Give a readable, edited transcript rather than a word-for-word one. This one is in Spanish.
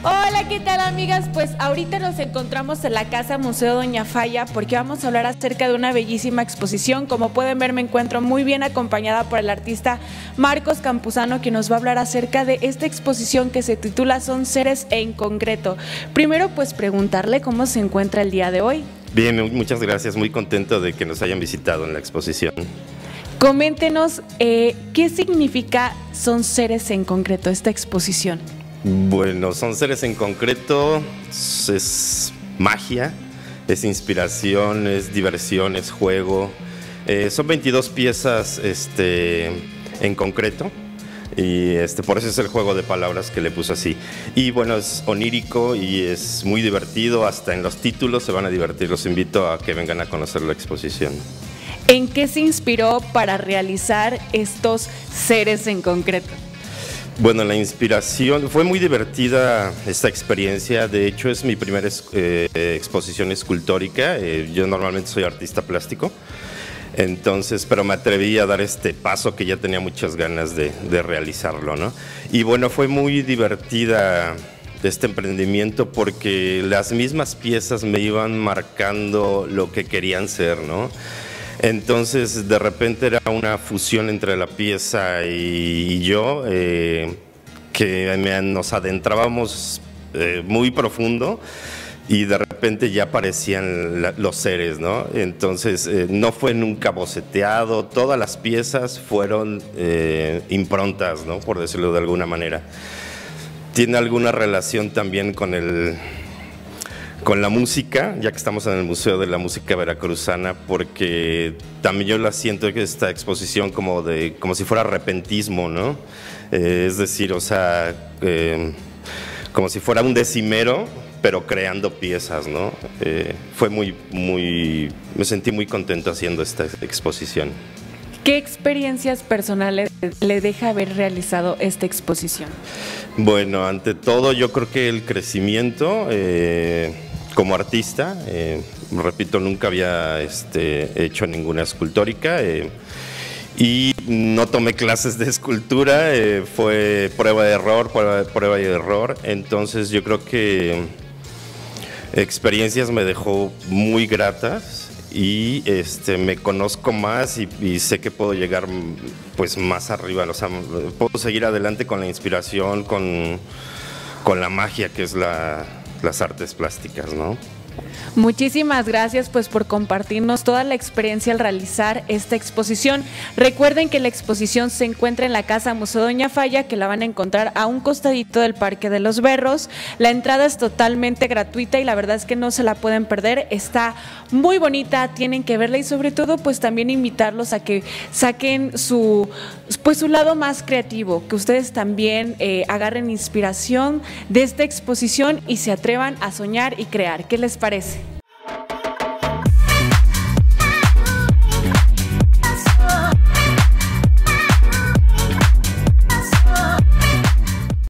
Hola, ¿qué tal, amigas? Pues ahorita nos encontramos en la Casa Museo Doña Falla porque vamos a hablar acerca de una bellísima exposición. Como pueden ver, me encuentro muy bien acompañada por el artista Marcos Campuzano, que nos va a hablar acerca de esta exposición que se titula Son Seres en Concreto. Primero, pues preguntarle cómo se encuentra el día de hoy. Bien, muchas gracias, muy contento de que nos hayan visitado en la exposición. Coméntenos qué significa Son Seres en Concreto, esta exposición. Bueno, Son Seres en Concreto, es magia, es inspiración, es diversión, es juego. Son 22 piezas en concreto y por eso es el juego de palabras que le puso así. Y bueno, es onírico y es muy divertido, hasta en los títulos se van a divertir. Los invito a que vengan a conocer la exposición. ¿En qué se inspiró para realizar estos seres en concreto? Bueno, la inspiración, fue muy divertida esta experiencia. De hecho, es mi primera exposición escultórica. Yo normalmente soy artista plástico, entonces, pero me atreví a dar este paso que ya tenía muchas ganas de realizarlo, ¿no? Y bueno, fue muy divertida este emprendimiento porque las mismas piezas me iban marcando lo que querían ser, ¿no? Entonces, de repente era una fusión entre la pieza y yo, que nos adentrábamos muy profundo y de repente ya aparecían los seres, ¿no? Entonces, no fue nunca boceteado, todas las piezas fueron improntas, ¿no? Por decirlo de alguna manera. Tiene alguna relación también con la música, ya que estamos en el Museo de la Música Veracruzana, porque también yo la siento que esta exposición como si fuera repentismo, ¿no? Es decir, o sea, como si fuera un decimero, pero creando piezas, ¿no? Me sentí muy contento haciendo esta exposición. ¿Qué experiencias personales le deja haber realizado esta exposición? Bueno, ante todo yo creo que el crecimiento como artista, repito, nunca había hecho ninguna escultórica y no tomé clases de escultura, fue prueba de error, prueba y error. Entonces yo creo que experiencias me dejó muy gratas y me conozco más y sé que puedo llegar pues más arriba, o sea, puedo seguir adelante con la inspiración, con la magia que es las artes plásticas, ¿no? Muchísimas gracias pues por compartirnos toda la experiencia al realizar esta exposición. Recuerden que la exposición se encuentra en la Casa Museo Doña Falla, que la van a encontrar a un costadito del Parque de los Berros. La entrada es totalmente gratuita y la verdad es que no se la pueden perder. Está muy bonita, tienen que verla y sobre todo pues también invitarlos a que saquen su lado más creativo, que ustedes también agarren inspiración de esta exposición y se atrevan a soñar y crear. ¿Qué les parece?